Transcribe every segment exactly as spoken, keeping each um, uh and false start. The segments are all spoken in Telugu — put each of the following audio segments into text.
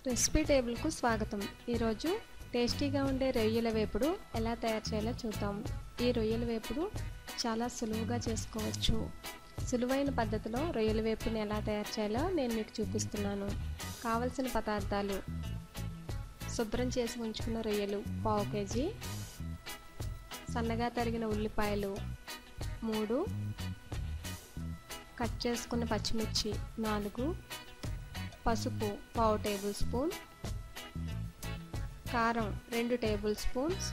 రెసిపీ టేబుల్కు స్వాగతం. ఈరోజు టేస్టీగా ఉండే రొయ్యల వేపుడు ఎలా తయారు చేయాలో చూద్దాం. ఈ రొయ్యల వేపుడు చాలా సులువుగా చేసుకోవచ్చు. సులువైన పద్ధతిలో రొయ్యల వేపుడుని ఎలా తయారు చేయాలో నేను మీకు చూపిస్తున్నాను. కావలసిన పదార్థాలు: శుభ్రం చేసి ఉంచుకున్న రొయ్యలు పావు కేజీ, సన్నగా తరిగిన ఉల్లిపాయలు మూడు, కట్ చేసుకున్న పచ్చిమిర్చి నాలుగు, పసుపు పావు టేబుల్ స్పూన్, కారం రెండు టేబుల్ స్పూన్స్,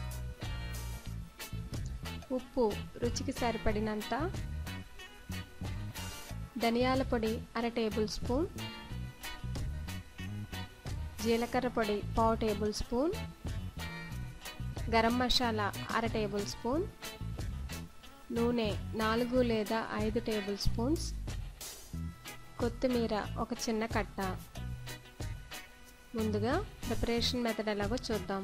ఉప్పు రుచికి సరిపడినంత, ధనియాల పొడి అర టేబుల్ స్పూన్, జీలకర్ర పొడి పావు టేబుల్ స్పూన్, గరం మసాలా అర టేబుల్ స్పూన్, నూనె నాలుగు లేదా ఐదు టేబుల్ స్పూన్స్, కొత్తిమీర ఒక చిన్న కట్ట. ముందుగా ప్రిపరేషన్ మెథడ్ ఎలాగో చూద్దాం.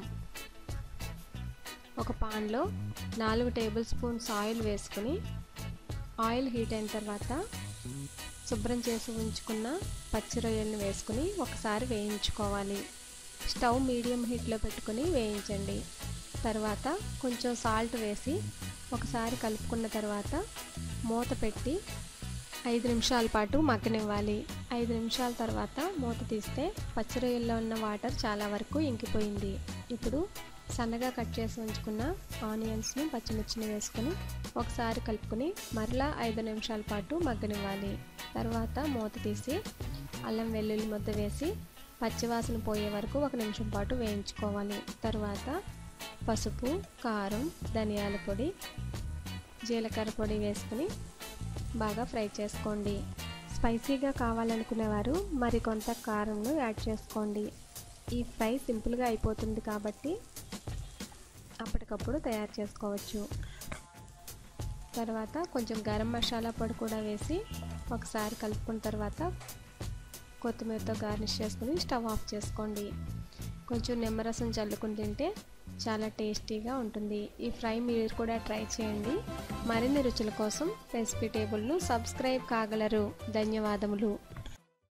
ఒక పాన్లో నాలుగు టేబుల్ స్పూన్స్ ఆయిల్ వేసుకుని, ఆయిల్ హీట్ అయిన తర్వాత శుభ్రం చేసి ఉంచుకున్న పచ్చి రొయ్యలను వేసుకుని ఒకసారి వేయించుకోవాలి. స్టవ్ మీడియం హీట్లో పెట్టుకుని వేయించండి. తర్వాత కొంచెం సాల్ట్ వేసి ఒకసారి కలుపుకున్న తర్వాత మూత పెట్టి ఐదు నిమిషాల పాటు మగ్గనివ్వాలి. ఐదు నిమిషాల తర్వాత మూత తీస్తే పచ్చి రొయ్యల్లో ఉన్న వాటర్ చాలా వరకు ఇంకిపోయింది. ఇప్పుడు సన్నగా కట్ చేసి ఉంచుకున్న ఆనియన్స్ని పచ్చిమిర్చిని వేసుకొని ఒకసారి కలుపుకొని మరలా ఐదు నిమిషాల పాటు మగ్గనివ్వాలి. తర్వాత మూత తీసి అల్లం వెల్లుల్లి ముద్ద వేసి పచ్చివాసన పోయే వరకు ఒక నిమిషం పాటు వేయించుకోవాలి. తర్వాత పసుపు, కారం, ధనియాల పొడి, జీలకర్ర పొడి వేసుకుని బాగా ఫ్రై చేసుకోండి. స్పైసీగా కావాలనుకునేవారు మరికొంత కారంను యాడ్ చేసుకోండి. ఈ ఫ్రై సింపుల్గా అయిపోతుంది కాబట్టి అప్పటికప్పుడు తయారు చేసుకోవచ్చు. తర్వాత కొంచెం గరం మసాలా పొడి కూడా వేసి ఒకసారి కలుపుకున్న తర్వాత కొత్తిమీరతో గార్నిష్ చేసుకుని స్టవ్ ఆఫ్ చేసుకోండి. కొంచెం నిమ్మరసం చల్లుకుని తింటే చాలా టేస్టీగా ఉంటుంది. ఈ ఫ్రై మీరు కూడా ట్రై చేయండి. మరిన్ని రుచుల కోసం రెసిపీ టేబుల్ను సబ్స్క్రైబ్ కాగలరు. ధన్యవాదములు.